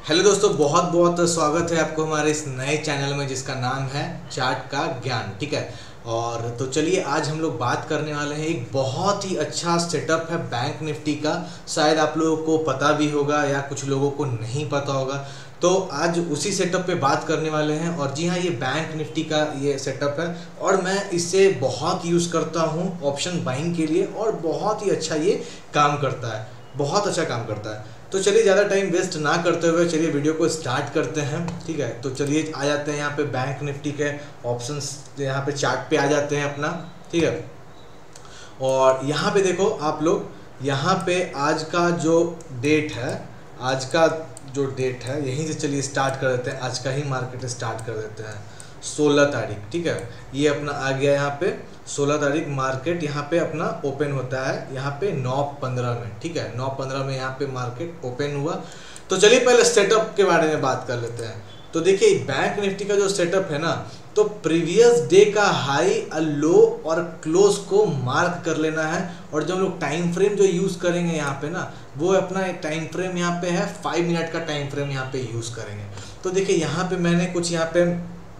Hello दोस्तों, बहुत बहुत स्वागत है आपको हमारे इस नए चैनल में जिसका नाम है चार्ट का ज्ञान। ठीक है, और तो चलिए आज हम लोग बात करने वाले हैं। एक बहुत ही अच्छा सेटअप है बैंक निफ्टी का, शायद आप लोगों को पता भी होगा या कुछ लोगों को नहीं पता होगा। तो आज उसी सेटअप पे बात करने वाले हैं। और जी हाँ, ये बैंक निफ्टी का ये सेटअप है और मैं इससे बहुत यूज़ करता हूँ ऑप्शन बाइंग के लिए, और बहुत ही अच्छा ये काम करता है, बहुत अच्छा काम करता है। तो चलिए ज़्यादा टाइम वेस्ट ना करते हुए चलिए वीडियो को स्टार्ट करते हैं। ठीक है, तो चलिए आ जाते हैं यहाँ पे बैंक निफ्टी के ऑप्शंस, यहाँ पे चार्ट पे आ जाते हैं अपना। ठीक है, और यहाँ पे देखो आप लोग, यहाँ पे आज का जो डेट है, आज का जो डेट है यहीं से चलिए स्टार्ट कर देते हैं। आज का ही मार्केट स्टार्ट कर देते हैं, 16 तारीख। ठीक है, ये अपना आ गया यहाँ पे 16 तारीख मार्केट यहाँ पे अपना ओपन होता है, यहाँ पे 9:15 में। ठीक है, 9:15 में यहाँ पे मार्केट ओपन हुआ। तो चलिए पहले सेटअप के बारे में बात कर लेते हैं। तो देखिए बैंक निफ्टी का जो सेटअप है ना, तो प्रीवियस डे का हाई, लो और क्लोज को मार्क कर लेना है। और जो हम लोग टाइम फ्रेम जो यूज़ करेंगे यहाँ पे ना, वो अपना टाइम फ्रेम यहाँ पे है 5 मिनट का टाइम फ्रेम यहाँ पे यूज़ करेंगे। तो देखिए यहाँ पे मैंने कुछ यहाँ पे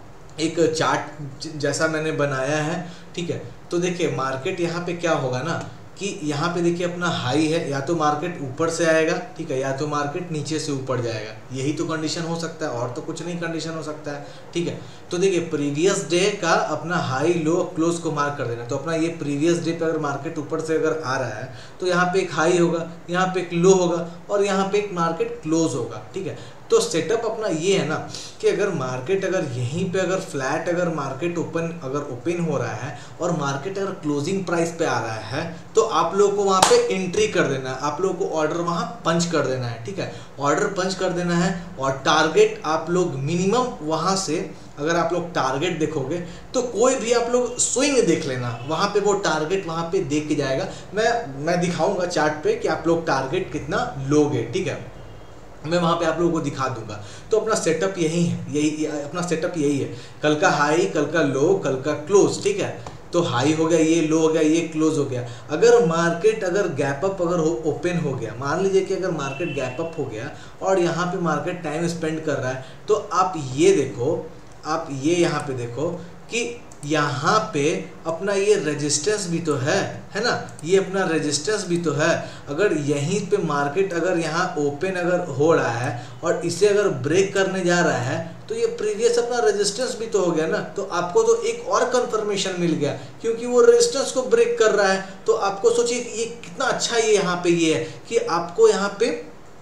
एक चार्ट जैसा मैंने बनाया है। ठीक है, तो देखिए मार्केट यहाँ पे क्या होगा ना कि यहाँ पे देखिए अपना हाई है, या तो मार्केट ऊपर से आएगा, ठीक है, या तो मार्केट नीचे से ऊपर जाएगा। यही तो कंडीशन हो सकता है, और तो कुछ नहीं कंडीशन हो सकता है। ठीक है, तो देखिए प्रीवियस डे का अपना हाई, लो, क्लोज को मार्क कर देना। तो अपना ये प्रीवियस डे पे अगर मार्केट ऊपर से अगर आ रहा है तो यहाँ पे एक हाई होगा, यहाँ पे एक लो होगा, और यहाँ पे एक मार्केट क्लोज होगा। ठीक है, तो सेटअप अपना ये है ना कि अगर मार्केट अगर यहीं पे अगर फ्लैट अगर मार्केट ओपन हो रहा है और मार्केट अगर क्लोजिंग प्राइस पे आ रहा है, तो आप लोगों को वहाँ पे एंट्री कर देना है, आप लोगों को ऑर्डर वहाँ पंच कर देना है। ठीक है, ऑर्डर पंच कर देना है, और टारगेट आप लोग मिनिमम वहाँ से अगर आप लोग टारगेट देखोगे तो कोई भी आप लोग स्विंग देख लेना, वहाँ पे वो टारगेट वहाँ पे देख के जाएगा। मैं दिखाऊंगा चार्ट पे कि आप लोग टारगेट कितना लोगे। ठीक है, मैं वहाँ पे आप लोगों को दिखा दूंगा। तो अपना सेटअप यही है, यही अपना सेटअप यही है। कल का हाई, कल का लो, कल का क्लोज। ठीक है, तो हाई हो गया, ये लो हो गया, ये क्लोज हो गया। अगर मार्केट अगर गैप अप अगर ओपन हो गया, मान लीजिए कि अगर मार्केट गैप अप हो गया और यहाँ पे मार्केट टाइम स्पेंड कर रहा है, तो आप ये देखो, आप ये यहाँ पे देखो कि यहाँ पे अपना ये रेजिस्टेंस भी तो है ना, ये अपना रेजिस्टेंस भी तो है। अगर यहीं पे मार्केट अगर यहाँ ओपन अगर हो रहा है और इसे अगर ब्रेक करने जा रहा है, तो ये प्रीवियस अपना रेजिस्टेंस भी तो हो गया ना। तो आपको तो एक और कंफर्मेशन मिल गया, क्योंकि वो रेजिस्टेंस को ब्रेक कर रहा है। तो आपको सोचिए ये कितना अच्छा ये यहाँ पे ये है कि आपको यहाँ पे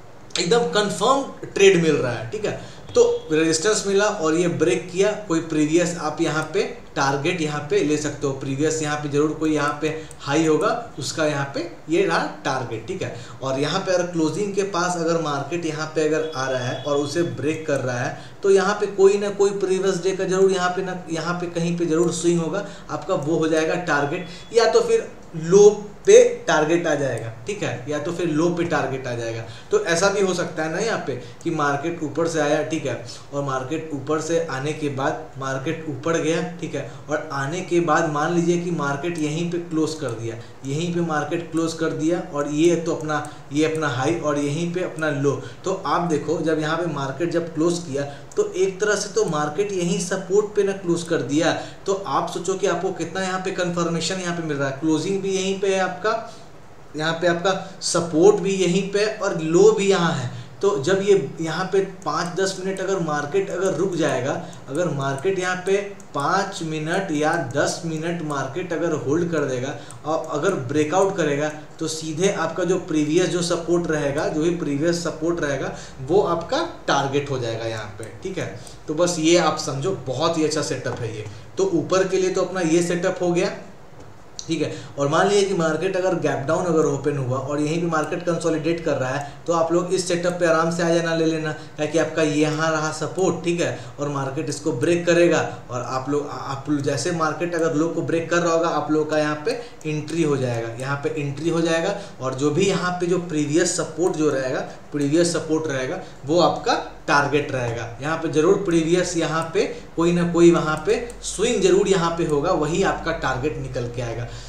एकदम कंफर्म ट्रेड मिल रहा है। ठीक है, तो रेजिस्टेंस मिला और ये ब्रेक किया, कोई प्रीवियस आप यहाँ पे टारगेट यहाँ पे ले सकते हो। प्रीवियस यहाँ पे जरूर कोई यहाँ पे हाई होगा, उसका यहाँ पे ये रहा टारगेट। ठीक है, और यहाँ पे अगर क्लोजिंग के पास अगर मार्केट यहाँ पे अगर आ रहा है और उसे ब्रेक कर रहा है, तो यहाँ पे कोई ना कोई प्रीवियस डे का जरूर यहाँ पे कहीं पे जरूर स्विंग होगा, आपका वो हो जाएगा टारगेट, या तो फिर लो पे टारगेट आ जाएगा। ठीक है, या तो फिर लो पे टारगेट आ जाएगा। तो ऐसा भी हो सकता है ना यहाँ पे कि मार्केट ऊपर से आया, ठीक है, और मार्केट ऊपर से आने के बाद मार्केट ऊपर गया। ठीक है, और आने के बाद मान लीजिए कि मार्केट यहीं पे क्लोज कर दिया, यहीं पे मार्केट क्लोज कर दिया, और ये तो अपना ये अपना हाई और यहीं पे अपना लो। तो आप देखो जब यहाँ पे मार्केट जब क्लोज किया, तो एक तरह से तो मार्केट यहीं सपोर्ट पे ना क्लोज कर दिया। तो आप सोचो कि आपको कितना यहाँ पे कंफर्मेशन यहाँ पे मिल रहा है। क्लोजिंग भी यहीं पे है आपका, यहाँ पे आपका सपोर्ट भी यहीं पे और लो भी यहाँ है। तो जब ये यहाँ पे 5-10 मिनट अगर मार्केट अगर रुक जाएगा, अगर मार्केट यहाँ पे 5 मिनट या 10 मिनट मार्केट अगर होल्ड कर देगा और अगर ब्रेकआउट करेगा, तो सीधे आपका जो प्रीवियस जो सपोर्ट रहेगा, जो भी प्रीवियस सपोर्ट रहेगा, वो आपका टारगेट हो जाएगा यहाँ पे। ठीक है, तो बस ये आप समझो, बहुत ही अच्छा सेटअप है ये। तो ऊपर के लिए तो अपना ये सेटअप हो गया। ठीक है, और मान लीजिए कि मार्केट अगर गैप डाउन अगर ओपन हुआ और यहीं पे मार्केट कंसोलिडेट कर रहा है, तो आप लोग इस सेटअप पे आराम से आ जाना, ले लेना, ताकि आपका यहाँ रहा सपोर्ट। ठीक है, और मार्केट इसको ब्रेक करेगा, और आप लोग जैसे मार्केट अगर लो को ब्रेक कर रहा होगा, आप लोग का यहाँ पे एंट्री हो जाएगा, यहाँ पे एंट्री हो जाएगा। और जो भी यहाँ पे जो प्रीवियस सपोर्ट जो रहेगा, प्रीवियस सपोर्ट रहेगा, वो आपका टारगेट रहेगा। यहाँ पे जरूर प्रीवियस यहाँ पे कोई ना कोई वहाँ पे स्विंग जरूर यहाँ पे होगा, वही आपका टारगेट निकल के आएगा।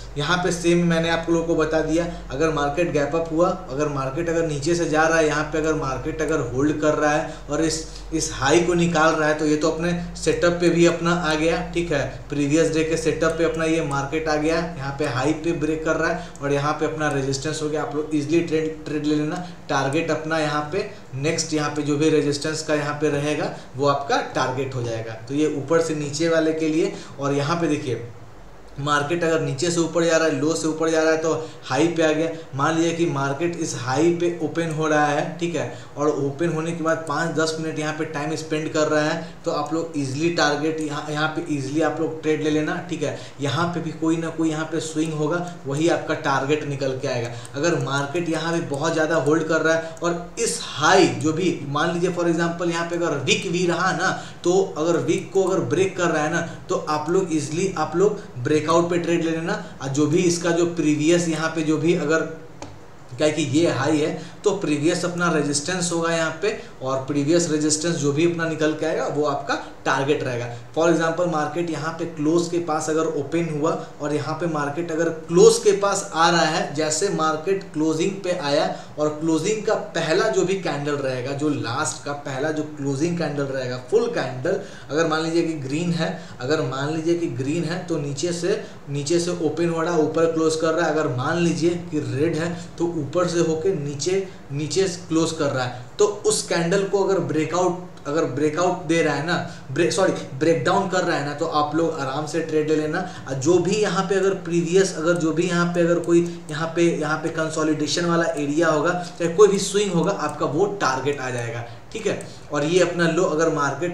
यहाँ पे सेम मैंने आप लोगों को बता दिया, अगर मार्केट गैप अप हुआ, अगर मार्केट अगर नीचे से जा रहा है, यहाँ पे अगर मार्केट अगर होल्ड कर रहा है और इस हाई को निकाल रहा है, तो ये तो अपने सेटअप पे भी अपना आ गया, ठीक है। प्रीवियस डे के सेटअप पे अपना ये मार्केट आ गया, यहाँ पे हाई पे ब्रेक कर रहा है और यहाँ पे अपना रेजिस्टेंस हो गया। आप लोग इजीली ट्रेड ले लेना। टारगेट अपना यहाँ पे नेक्स्ट, यहाँ पे जो भी रेजिस्टेंस का यहाँ पे रहेगा वो आपका टारगेट हो जाएगा। तो ये ऊपर से नीचे वाले के लिए। और यहाँ पे देखिए मार्केट अगर नीचे से ऊपर जा रहा है, लो से ऊपर जा रहा है, तो हाई पे आ गया। मान लिया कि मार्केट इस हाई पे ओपन हो रहा है, ठीक है, और ओपन होने के बाद 5-10 मिनट यहाँ पे टाइम स्पेंड कर रहा है, तो आप लोग इजीली टारगेट यहाँ पे इजीली आप लोग ट्रेड ले लेना, ठीक है। यहाँ पे भी कोई ना कोई यहाँ पे स्विंग होगा, वही आपका टारगेट निकल के आएगा। अगर मार्केट यहाँ पे बहुत ज़्यादा होल्ड कर रहा है और इस हाई जो भी मान लीजिए फॉर एग्जाम्पल यहाँ पे अगर वीक भी रहा ना, तो अगर वीक को अगर ब्रेक कर रहा है ना, तो आप लोग इजीली आप लोग ब्रेकआउट पे ट्रेड ले लेना। जो भी इसका जो प्रीवियस यहाँ पे जो भी अगर क्या है कि ये हाई है, तो प्रीवियस अपना रेजिस्टेंस होगा यहाँ पे, और प्रीवियस रेजिस्टेंस जो भी अपना निकल के आएगा वो आपका टारगेट रहेगा। फॉर एग्जांपल मार्केट यहाँ पे क्लोज के पास अगर ओपन हुआ और यहाँ पे मार्केट अगर क्लोज के पास आ रहा है, जैसे मार्केट क्लोजिंग पे आया और क्लोजिंग का पहला जो भी कैंडल रहेगा, जो लास्ट का पहला जो क्लोजिंग कैंडल रहेगा, फुल कैंडल अगर मान लीजिए कि ग्रीन है, अगर मान लीजिए कि ग्रीन है तो नीचे से ओपन हो रहा है, ऊपर क्लोज कर रहा है। अगर मान लीजिए कि रेड है तो ऊपर से होके नीचे क्लोज कर रहा है, तो उस कैंडल को अगर ब्रेकआउट दे रहा है ना, ब्रेक डाउन कर रहा है ना, तो आप लोग आराम से ट्रेड ले लेना। जो भी यहाँ पे अगर प्रीवियस अगर जो भी यहाँ पे अगर कोई यहाँ पे कंसोलिडेशन वाला एरिया होगा, चाहे कोई भी स्विंग होगा, आपका वो टारगेट आ जाएगा, ठीक है। और ये अपना लो अगर मार्केट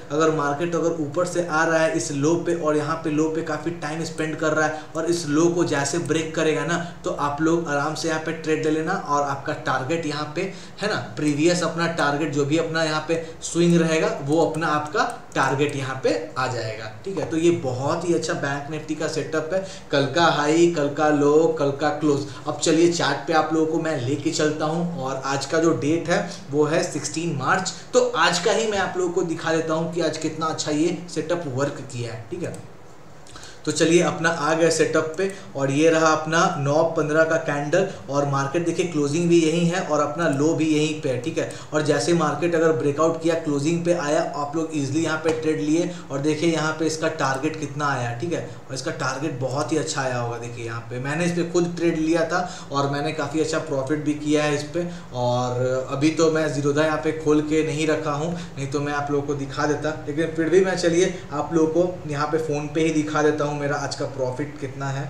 अगर ऊपर से आ रहा है इस लो पे, और यहाँ पे लो पे काफ़ी टाइम स्पेंड कर रहा है, और इस लो को जैसे ब्रेक करेगा ना, तो आप लोग आराम से यहाँ पे ट्रेड ले लेना। और आपका टारगेट यहाँ पे है ना, प्रीवियस अपना टारगेट जो भी अपना यहाँ पे स्विंग रहेगा, वो अपना आपका टारगेट यहाँ पे आ जाएगा, ठीक है। तो ये बहुत ही अच्छा बैंक निफ्टी का सेटअप है। कल का हाई, कल का लो, कल का क्लोज। अब चलिए चार्ट पे आप लोगों को मैं लेके चलता हूँ, और आज का जो डेट है वो है 16 मार्च। तो आज का ही मैं आप लोगों को दिखा देता हूँ कि आज कितना अच्छा ये सेटअप वर्क किया है, ठीक है। तो चलिए अपना आ गया सेटअप पे, और ये रहा अपना 9:15 का कैंडल, और मार्केट देखिए क्लोजिंग भी यही है और अपना लो भी यहीं पे है, ठीक है। और जैसे मार्केट अगर ब्रेकआउट किया, क्लोजिंग पे आया, आप लोग इजीली यहाँ पे ट्रेड लिए, और देखिए यहाँ पे इसका टारगेट कितना आया, ठीक है। और इसका टारगेट बहुत ही अच्छा आया होगा। देखिए यहाँ पे मैंने इस पर खुद ट्रेड लिया था और मैंने काफ़ी अच्छा प्रॉफिट भी किया है इस पर। और अभी तो मैं जीरोधा यहाँ पे खोल के नहीं रखा हूँ, नहीं तो मैं आप लोगों को दिखा देता, लेकिन फिर भी मैं चलिए आप लोगों को यहाँ पे फ़ोन पे ही दिखा देता हूँ मेरा आज का प्रॉफिट कितना है।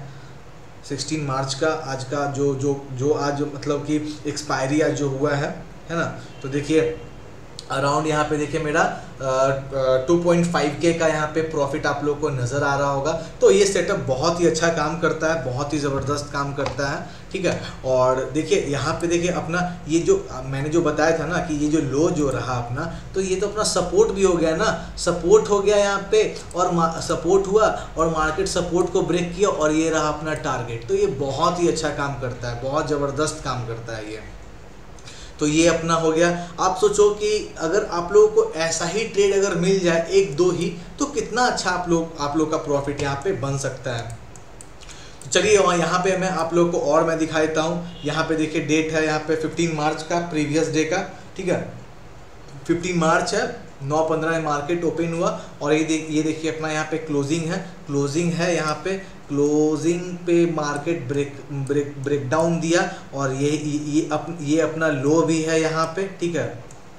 16 मार्च का आज का जो आज मतलब कि एक्सपायरी आज जो हुआ है ना, तो देखिए अराउंड यहाँ पे देखिए मेरा 2.5K का यहाँ पे प्रॉफिट आप लोगों को नज़र आ रहा होगा। तो ये सेटअप बहुत ही अच्छा काम करता है, बहुत ही ज़बरदस्त काम करता है, ठीक है। और देखिए यहाँ पे देखिए अपना ये जो मैंने जो बताया था ना कि ये जो लो जो रहा अपना, तो ये तो अपना सपोर्ट भी हो गया ना, सपोर्ट हो गया यहाँ पे, और सपोर्ट हुआ और मार्केट सपोर्ट को ब्रेक किया, और ये रहा अपना टारगेट। तो ये बहुत ही अच्छा काम करता है, बहुत ज़बरदस्त काम करता है ये। तो ये अपना हो गया। आप सोचो कि अगर आप लोगों को ऐसा ही ट्रेड अगर मिल जाए, एक दो ही, तो कितना अच्छा आप लोग का प्रॉफिट यहाँ पे बन सकता है। तो चलिए यहाँ पे मैं आप लोगों को और मैं दिखा देता हूँ। यहाँ पे देखिए डेट है यहाँ पे 15 मार्च का, प्रीवियस डे का, ठीक है। 15 मार्च है, 9:15 में मार्केट ओपन हुआ, और ये देखिए अपना यहाँ पे क्लोजिंग है यहाँ पे, क्लोजिंग पे मार्केट ब्रेक डाउन दिया, और ये अपना लो भी है यहाँ पे, ठीक है।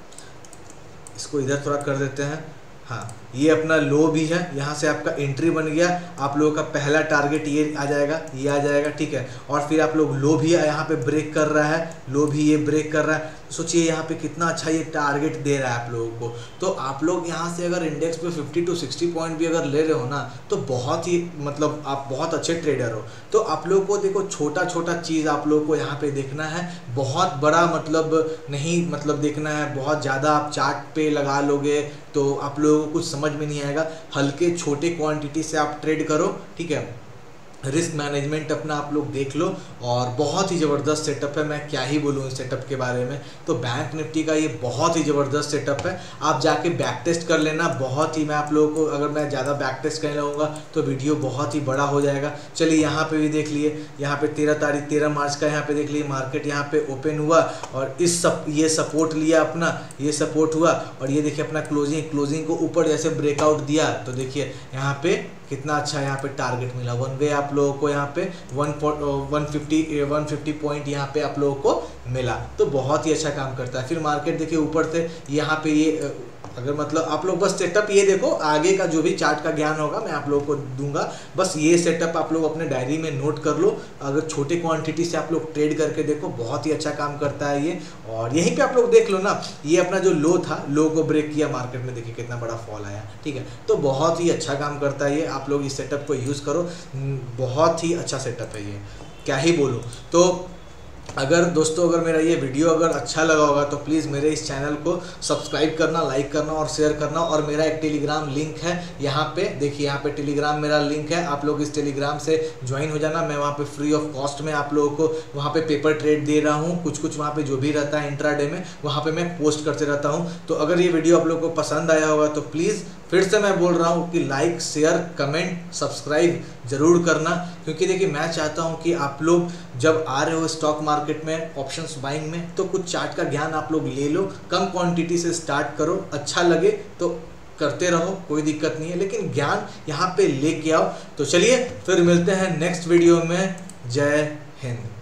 इसको इधर थोड़ा कर देते हैं, हाँ, ये अपना लो भी है, यहाँ से आपका एंट्री बन गया। आप लोगों का पहला टारगेट ये आ जाएगा, ठीक है। और फिर आप लोग लो भी यहाँ पे ब्रेक कर रहा है, लो भी ये ब्रेक कर रहा है। सोचिए यहाँ पे कितना अच्छा ये टारगेट दे रहा है आप लोगों को। तो आप लोग यहाँ से अगर इंडेक्स पे 50 to 60 पॉइंट भी अगर ले रहे हो ना, तो बहुत ही मतलब आप बहुत अच्छे ट्रेडर हो। तो आप लोगों को देखो छोटा चीज़ आप लोगों को यहाँ पे देखना है, बहुत बड़ा मतलब नहीं मतलब देखना है। बहुत ज़्यादा आप चार्ट पे लगा लोगे तो आप लोगों को कुछ समझ में नहीं आएगा। हल्के छोटे क्वांटिटी से आप ट्रेड करो, ठीक है। रिस्क मैनेजमेंट अपना आप लोग देख लो, और बहुत ही ज़बरदस्त सेटअप है, मैं क्या ही बोलूँ इस सेटअप के बारे में। तो बैंक निफ्टी का ये बहुत ही ज़बरदस्त सेटअप है, आप जाके बैक टेस्ट कर लेना। बहुत ही मैं आप लोगों को, अगर मैं ज़्यादा बैक टेस्ट करने लगूँगा तो वीडियो बहुत ही बड़ा हो जाएगा। चलिए यहाँ पे भी देख लिए, यहाँ पे 13 मार्च का यहाँ पे देख लिए मार्केट यहाँ पे ओपन हुआ, और ये सपोर्ट लिया अपना, ये सपोर्ट हुआ, और ये देखिए अपना क्लोजिंग को ऊपर जैसे ब्रेकआउट दिया, तो देखिए यहाँ पे कितना अच्छा यहाँ पे टारगेट मिला। वन वे आप लोगों को यहाँ पे 150 पॉइंट यहाँ पे आप लोगों को मिला, तो बहुत ही अच्छा काम करता है। फिर मार्केट देखिए ऊपर से यहाँ पे ये अगर मतलब आप लोग बस सेटअप ये देखो, आगे का जो भी चार्ट का ज्ञान होगा मैं आप लोगों को दूंगा, बस ये सेटअप आप लोग अपने डायरी में नोट कर लो। अगर छोटे क्वांटिटी से आप लोग ट्रेड करके देखो, बहुत ही अच्छा काम करता है ये। और यहीं पे आप लोग देख लो ना, ये अपना जो लो था, लो को ब्रेक किया मार्केट में, देखिए कितना बड़ा फॉल आया, ठीक है। तो बहुत ही अच्छा काम करता है ये, आप लोग इस सेटअप को यूज़ करो, बहुत ही अच्छा सेटअप है ये, क्या ही बोलूँ। तो अगर दोस्तों, अगर मेरा ये वीडियो अगर अच्छा लगा होगा तो प्लीज़ मेरे इस चैनल को सब्सक्राइब करना, लाइक करना और शेयर करना। और मेरा एक टेलीग्राम लिंक है यहाँ पे, देखिए यहाँ पे टेलीग्राम मेरा लिंक है, आप लोग इस टेलीग्राम से ज्वाइन हो जाना। मैं वहाँ पे फ्री ऑफ कॉस्ट में आप लोगों को वहाँ पे पेपर ट्रेड दे रहा हूँ, कुछ वहाँ पे जो भी रहता है इंट्राडे में, वहाँ पे मैं पोस्ट करते रहता हूँ। तो अगर ये वीडियो आप लोगों को पसंद आया होगा तो प्लीज़ फिर से मैं बोल रहा हूँ कि लाइक, शेयर, कमेंट, सब्सक्राइब ज़रूर करना, क्योंकि देखिए मैं चाहता हूँ कि आप लोग जब आ रहे हो स्टॉक मार्केट में ऑप्शंस बाइंग में, तो कुछ चार्ट का ज्ञान आप लोग ले लो, कम क्वांटिटी से स्टार्ट करो, अच्छा लगे तो करते रहो, कोई दिक्कत नहीं है, लेकिन ज्ञान यहाँ पे लेके आओ। तो चलिए फिर मिलते हैं नेक्स्ट वीडियो में। जय हिंद।